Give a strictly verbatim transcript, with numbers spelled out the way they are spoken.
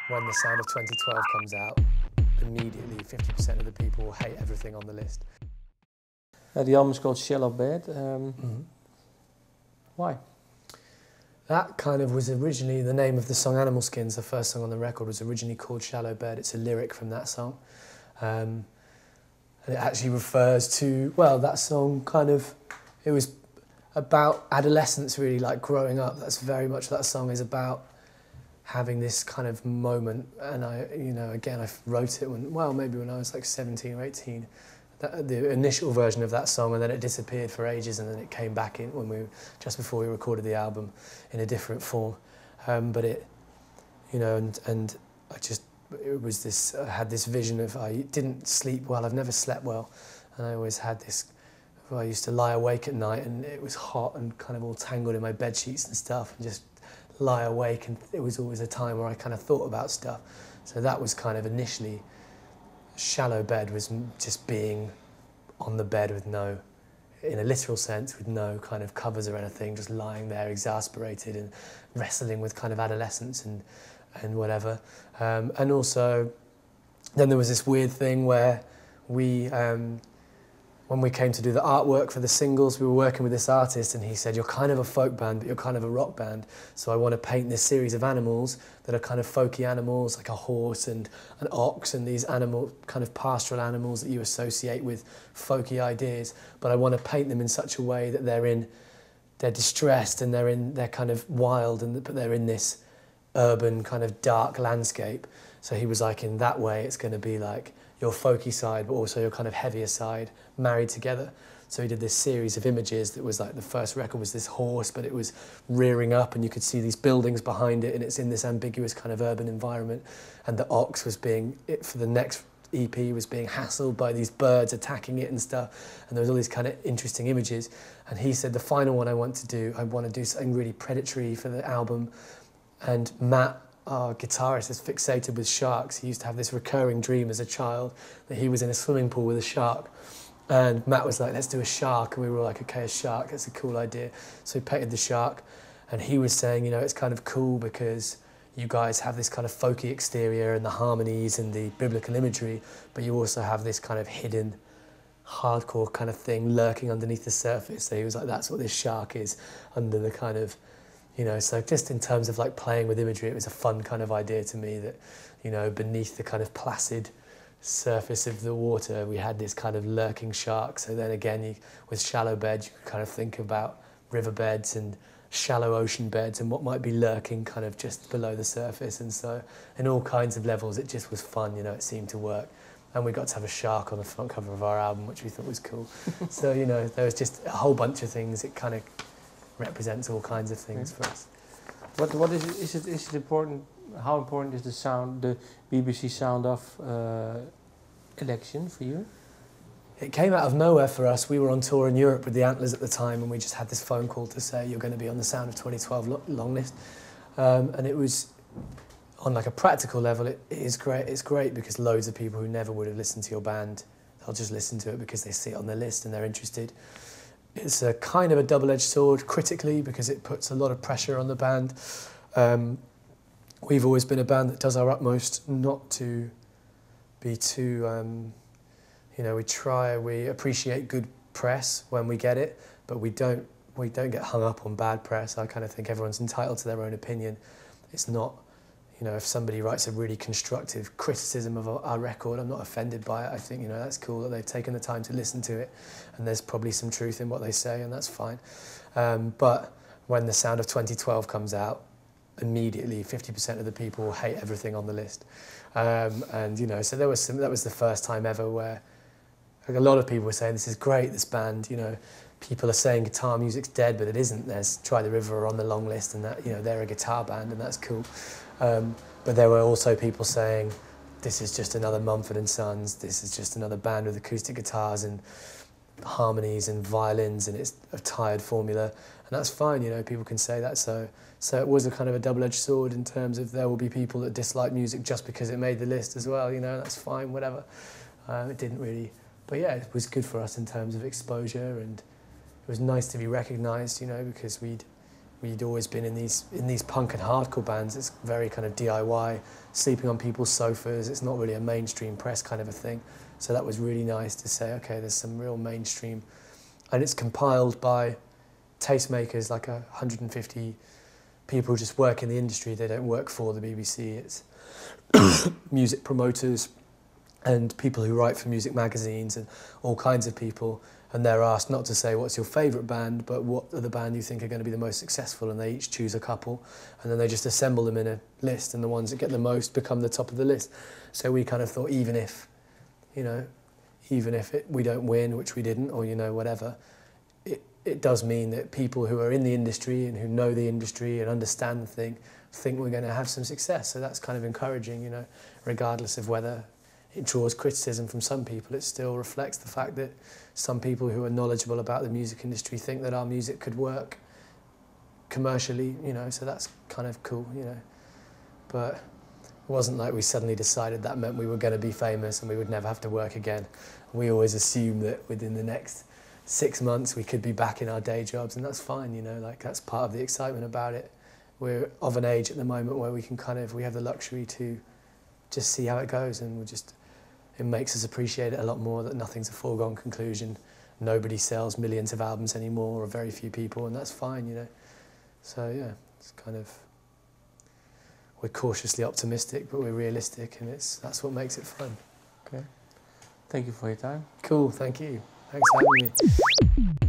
when the sound of twenty twelve comes out, immediately fifty percent of the people will hate everything on the list. Uh, the album is called Shallow Bed. Um, Mm-hmm. Why? That kind of was originally the name of the song Animal Skins, the first song on the record, was originally called Shallow Bed. It's a lyric from that song. Um, and it actually refers to, well, that song kind of, it was about adolescence really, like growing up. That's very much what that song is about, having this kind of moment. And I, you know, again, I wrote it when, well, maybe when I was like seventeen or eighteen. That, the initial version of that song, and then it disappeared for ages, and then it came back in when we just before we recorded the album in a different form. Um, but it, you know, and and I just it was this. I had this vision of I didn't sleep well. I've never slept well, and I always had this. I used to lie awake at night, and it was hot and kind of all tangled in my bed sheets and stuff, and just lie awake. And it was always a time where I kind of thought about stuff. So that was kind of initially. Shallow Bed was just being on the bed with no, in a literal sense, with no kind of covers or anything, just lying there exasperated and wrestling with kind of adolescence and and whatever. Um, and also, then there was this weird thing where we, um, when we came to do the artwork for the singles, we were working with this artist, and he said, "You're kind of a folk band, but you're kind of a rock band. So I want to paint this series of animals that are kind of folky animals, like a horse and an ox, and these animal kind of pastoral animals that you associate with folky ideas. But I want to paint them in such a way that they're in, they're distressed and they're in, they're kind of wild, and but they're in this urban kind of dark landscape." So he was like, in that way, it's going to be like your folky side, but also your kind of heavier side married together. So he did this series of images that was like, the first record was this horse, but it was rearing up and you could see these buildings behind it, and it's in this ambiguous kind of urban environment. And the ox was being, it for the next E P was being hassled by these birds attacking it and stuff. And there was all these kind of interesting images. And he said, the final one I want to do, I want to do something really predatory for the album. And Matt, our guitarist, is fixated with sharks. He used to have this recurring dream as a child that he was in a swimming pool with a shark. And Matt was like, let's do a shark. And we were like, okay, a shark, that's a cool idea. So he painted the shark. And he was saying, you know, it's kind of cool because you guys have this kind of folky exterior and the harmonies and the biblical imagery, but you also have this kind of hidden, hardcore kind of thing lurking underneath the surface. So he was like, that's what this shark is under the kind of, you know, so just in terms of like playing with imagery, it was a fun kind of idea to me that, you know, beneath the kind of placid surface of the water, we had this kind of lurking shark. So then again, you, with Shallow Bed, you could kind of think about riverbeds and shallow ocean beds and what might be lurking kind of just below the surface. And so in all kinds of levels, it just was fun, you know, it seemed to work. And we got to have a shark on the front cover of our album, which we thought was cool. So, you know, there was just a whole bunch of things. It kind of represents all kinds of things for us. What what is it, is it is it important? How important is the sound, the B B C Sound Off uh, election for you? It came out of nowhere for us. We were on tour in Europe with the Antlers at the time, and we just had this phone call to say you're going to be on the Sound of twenty twelve lo long list, um, and it was on like a practical level. It, it is great. It's great because loads of people who never would have listened to your band, they'll just listen to it because they see it on the list and they're interested. It's a kind of a double-edged sword critically because it puts a lot of pressure on the band. Um, we've always been a band that does our utmost not to be too, um, you know, we try, we appreciate good press when we get it, but we don't, we don't get hung up on bad press. I kind of think everyone's entitled to their own opinion. It's not, you know, if somebody writes a really constructive criticism of our, our record, I'm not offended by it. I think, you know, that's cool that they've taken the time to listen to it, and there's probably some truth in what they say, and that's fine. Um, but when the Sound of twenty twelve comes out, immediately fifty percent of the people will hate everything on the list. Um, and, you know, so there was some, that was the first time ever where like, a lot of people were saying, this is great, this band, you know, people are saying guitar music's dead, but it isn't. There's Try the River on the long list, and that, you know, they're a guitar band, and that's cool. Um, but there were also people saying, this is just another Mumford and Sons, this is just another band with acoustic guitars and harmonies and violins, and it's a tired formula, and that's fine, you know, people can say that. So, so it was a kind of a double-edged sword in terms of there will be people that dislike music just because it made the list as well, you know, that's fine, whatever. Uh, it didn't really, but yeah, it was good for us in terms of exposure, and it was nice to be recognised, you know, because we'd, we'd always been in these in these punk and hardcore bands. It's very kind of D I Y, sleeping on people's sofas. It's not really a mainstream press kind of a thing. So that was really nice to say, okay, there's some real mainstream, and it's compiled by tastemakers, like a one hundred fifty people who just work in the industry. They don't work for the B B C. It's music promoters and people who write for music magazines and all kinds of people. And they're asked not to say what's your favourite band, but what are the band you think are going to be the most successful, and they each choose a couple, and then they just assemble them in a list, and the ones that get the most become the top of the list. So we kind of thought, even if, you know, even if it, we don't win, which we didn't, or, you know, whatever, it, it does mean that people who are in the industry and who know the industry and understand the thing think we're going to have some success. So that's kind of encouraging, you know, regardless of whether it draws criticism from some people. It still reflects the fact that some people who are knowledgeable about the music industry think that our music could work commercially, you know, so that's kind of cool, you know. But it wasn't like we suddenly decided that meant we were going to be famous and we would never have to work again. We always assumed that within the next six months we could be back in our day jobs, and that's fine, you know, like that's part of the excitement about it. We're of an age at the moment where we can kind of, we have the luxury to just see how it goes, and we just, it makes us appreciate it a lot more that nothing's a foregone conclusion. Nobody sells millions of albums anymore, or very few people, and that's fine, you know. So yeah, it's kind of, we're cautiously optimistic, but we're realistic, and it's that's what makes it fun. Okay. Thank you for your time. Cool, thank you. Thanks for having me.